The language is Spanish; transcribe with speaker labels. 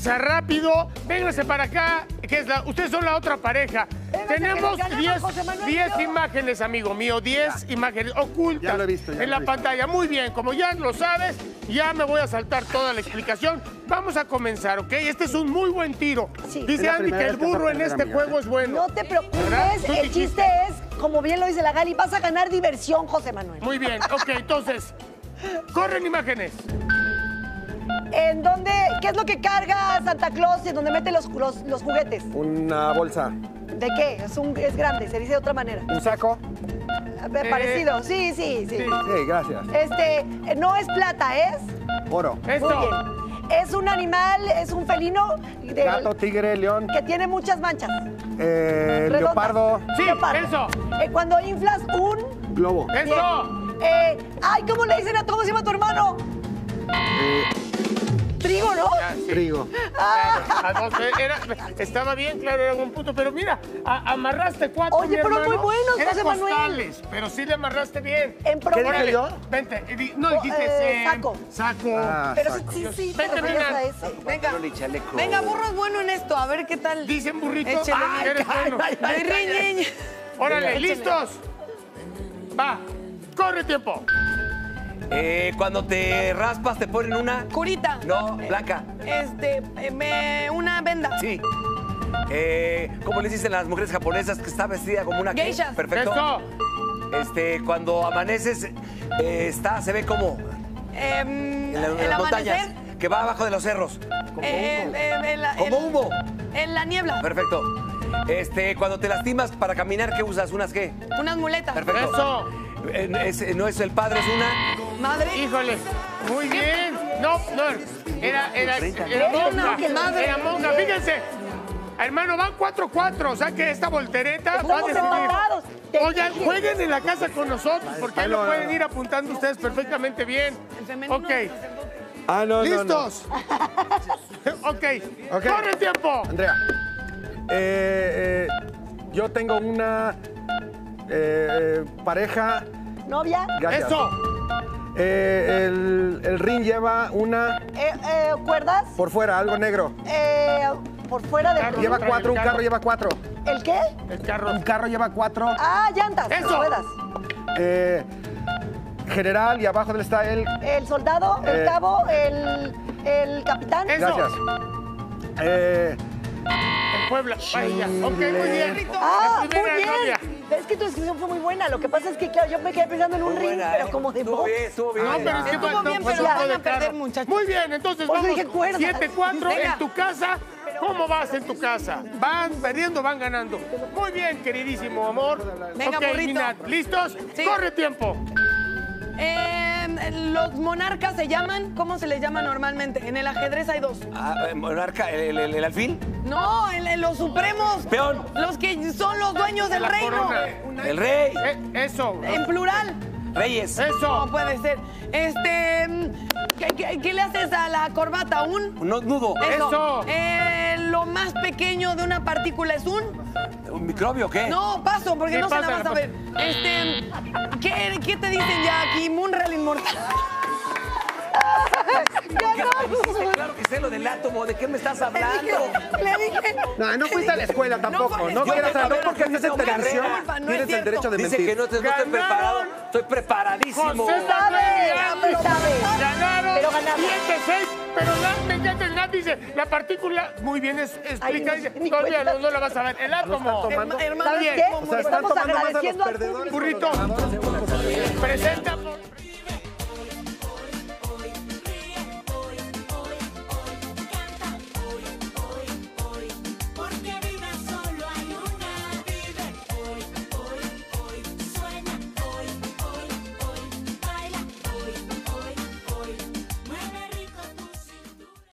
Speaker 1: cosa rápido. Vénganse para acá, ustedes son la otra pareja. Tenemos 10 imágenes, amigo mío, 10 imágenes ocultas
Speaker 2: ya lo he visto,
Speaker 1: en la pantalla. Muy bien, como ya lo sabes, ya me voy a saltar toda la explicación. Vamos a comenzar, ¿ok? Este es un muy buen tiro.
Speaker 3: Sí.
Speaker 1: Dice Andy que el burro en este juego es bueno.
Speaker 3: No te preocupes,
Speaker 1: ¿Tú
Speaker 3: el
Speaker 1: dijiste?
Speaker 3: chiste es, como bien lo dice la Gali, vas a ganar diversión, José Manuel.
Speaker 1: Muy bien, ok, entonces, corren imágenes.
Speaker 3: ¿En dónde, qué es lo que carga Santa Claus en donde mete los juguetes?
Speaker 2: Una bolsa.
Speaker 3: ¿De qué? Es grande, se dice de otra manera.
Speaker 2: ¿Un saco?
Speaker 3: Parecido, sí.
Speaker 2: Sí, gracias.
Speaker 3: No es plata, es...
Speaker 2: Oro.
Speaker 3: Muy
Speaker 1: Esto.
Speaker 3: bien. Es un animal, es un felino
Speaker 2: Gato, tigre, león.
Speaker 3: que tiene muchas manchas. Redondas.
Speaker 2: Leopardo.
Speaker 1: Sí,
Speaker 3: Leopardo.
Speaker 1: eso.
Speaker 3: Cuando inflas un...
Speaker 2: Globo.
Speaker 1: Eso.
Speaker 3: Ay, ¿cómo le dicen cómo se llama tu hermano? Trigo, ¿no?
Speaker 1: Ya, sí.
Speaker 2: Trigo.
Speaker 1: Estaba bien, claro, era un punto, pero mira, amarraste 4.
Speaker 3: Oye, pero muy buenos,
Speaker 1: Eran
Speaker 3: José Manuel.
Speaker 1: costales, pero sí le amarraste bien.
Speaker 3: En
Speaker 2: ¿Qué dije yo?
Speaker 1: Vente, no dijiste
Speaker 3: saco.
Speaker 1: Saco.
Speaker 2: Ah,
Speaker 3: Pero
Speaker 2: saco.
Speaker 3: sí,
Speaker 1: Vente,
Speaker 3: te refieres
Speaker 1: mira.
Speaker 3: a ese.
Speaker 4: Venga, burro es bueno en esto. A ver qué tal.
Speaker 1: Dicen burrito.
Speaker 4: Échale.
Speaker 1: Eres bueno.
Speaker 4: Riñeñ.
Speaker 1: Órale, ¿listos? Va, corre tiempo.
Speaker 5: Cuando te raspas te ponen una...
Speaker 4: Curita.
Speaker 5: No, blanca.
Speaker 4: Una venda.
Speaker 5: Sí. ¿Cómo les dicen las mujeres japonesas que está vestida como una... qué?
Speaker 4: Geishas.
Speaker 5: Perfecto.
Speaker 1: Eso.
Speaker 5: Cuando amaneces, se ve como...
Speaker 4: El
Speaker 5: en las montañas.
Speaker 4: amanecer.
Speaker 5: Que va abajo de los cerros. Como humo.
Speaker 4: En la niebla.
Speaker 5: Perfecto. Cuando te lastimas para caminar, ¿qué usas? ¿Unas qué?
Speaker 4: Unas muletas.
Speaker 5: Perfecto.
Speaker 1: Eso.
Speaker 5: No es el padre, es una...
Speaker 4: Madre.
Speaker 1: Híjole. Muy bien. No. Era monja.
Speaker 4: Madre.
Speaker 1: Era monja. Fíjense. Hermano, van 4-4. O sea que esta voltereta va a
Speaker 3: Estamos
Speaker 1: decidir.
Speaker 3: empatados.
Speaker 1: Oigan, jueguen en la casa con nosotros, porque ahí lo
Speaker 2: no,
Speaker 1: pueden
Speaker 2: no.
Speaker 1: ir apuntando ustedes perfectamente bien.
Speaker 4: El femenino.
Speaker 1: Ok.
Speaker 2: No.
Speaker 1: ¿Listos? Ok. ¡Corre el tiempo!
Speaker 2: Andrea. Yo tengo una pareja.
Speaker 3: ¿Novia?
Speaker 2: Gracias.
Speaker 1: ¡Eso!
Speaker 2: El ring lleva una
Speaker 3: ¿Cuerdas?
Speaker 2: por fuera, algo negro.
Speaker 3: Por fuera del...
Speaker 1: Carro.
Speaker 2: Lleva
Speaker 1: trae
Speaker 2: 4,
Speaker 1: el
Speaker 2: un
Speaker 1: carro.
Speaker 2: carro lleva 4.
Speaker 3: ¿El qué?
Speaker 1: El carro.
Speaker 2: Un carro lleva 4.
Speaker 3: Ah, llantas.
Speaker 1: ¡Eso!
Speaker 3: Ruedas.
Speaker 2: General y abajo del está el.
Speaker 3: El soldado, el cabo, el capitán.
Speaker 1: Eso.
Speaker 2: Gracias.
Speaker 1: En Puebla. Vaya. Ok, muy bien.
Speaker 3: Ah,
Speaker 1: La
Speaker 3: muy
Speaker 1: primera
Speaker 3: bien.
Speaker 1: novia.
Speaker 3: Es que tu descripción fue muy buena. Lo que pasa es que, claro, yo me quedé pensando en un
Speaker 5: Muy
Speaker 3: ring,
Speaker 5: buena,
Speaker 3: pero como de
Speaker 5: Estuvo
Speaker 3: box.
Speaker 5: bien, estuvo bien.
Speaker 1: No, pero es que
Speaker 4: Estuvo
Speaker 1: faltó
Speaker 4: bien,
Speaker 1: un
Speaker 4: pero
Speaker 1: poquito
Speaker 4: van a
Speaker 1: de
Speaker 4: perder,
Speaker 1: carro.
Speaker 4: muchachos.
Speaker 1: Muy bien, entonces
Speaker 3: Por eso
Speaker 1: vamos.
Speaker 3: dije cuerdas.
Speaker 1: 7-4
Speaker 4: Venga.
Speaker 1: en tu casa. ¿Cómo vas en tu casa? ¿Van perdiendo, van ganando? Muy bien, queridísimo amor.
Speaker 4: Venga,
Speaker 1: Ok,
Speaker 4: burrito.
Speaker 1: Minat, ¿listos?
Speaker 4: Sí.
Speaker 1: Corre tiempo.
Speaker 4: Los monarcas se llaman, ¿cómo se les llama normalmente? En el ajedrez hay dos.
Speaker 5: Monarca, el alfil.
Speaker 4: No, los supremos.
Speaker 5: Peón.
Speaker 4: Los que son los dueños del
Speaker 1: La
Speaker 4: reino.
Speaker 1: corona.
Speaker 5: El rey.
Speaker 1: Eso.
Speaker 4: En plural.
Speaker 5: Reyes.
Speaker 1: Eso.
Speaker 4: No puede ser. ¿Qué le haces a la corbata? ¿Un?
Speaker 5: Nudo.
Speaker 1: Eso.
Speaker 4: Lo más pequeño de una partícula es un...
Speaker 5: ¿Un microbio o qué?
Speaker 4: No, paso, porque
Speaker 1: Sí,
Speaker 4: no se la
Speaker 1: pasa,
Speaker 4: vas a ver. ¿Qué te dicen ya aquí? Munral inmortal.
Speaker 5: Claro que sé lo del átomo. ¿De qué me estás hablando?
Speaker 4: Le dije...
Speaker 2: No fuiste a la escuela tampoco.
Speaker 4: fue-
Speaker 2: No
Speaker 4: yo
Speaker 2: quieras
Speaker 4: me-
Speaker 2: no porque estés en
Speaker 4: no,
Speaker 2: televisión.
Speaker 4: no es
Speaker 2: Tienes el
Speaker 4: cierto.
Speaker 2: derecho de
Speaker 5: Dice
Speaker 2: mentir.
Speaker 5: que no estoy preparado. Estoy preparadísimo.
Speaker 1: José
Speaker 3: Sabe,
Speaker 1: Manuel
Speaker 3: sí sabe.
Speaker 1: Ganaron
Speaker 3: Pero ganaron.
Speaker 1: 7-6, pero me encanta el Nat dice, la partícula, muy bien explica,
Speaker 3: Ay,
Speaker 1: dice,
Speaker 3: ni
Speaker 1: todavía
Speaker 3: cuenta.
Speaker 1: no la vas a ver. El átomo.
Speaker 2: tomando?
Speaker 4: Hermano,
Speaker 3: ¿Sabes
Speaker 1: bien.
Speaker 3: qué?
Speaker 2: O sea, están
Speaker 3: Estamos
Speaker 2: tomando más a los
Speaker 3: agradeciendo al
Speaker 2: perdedores.
Speaker 3: público.
Speaker 1: Burrito, presenta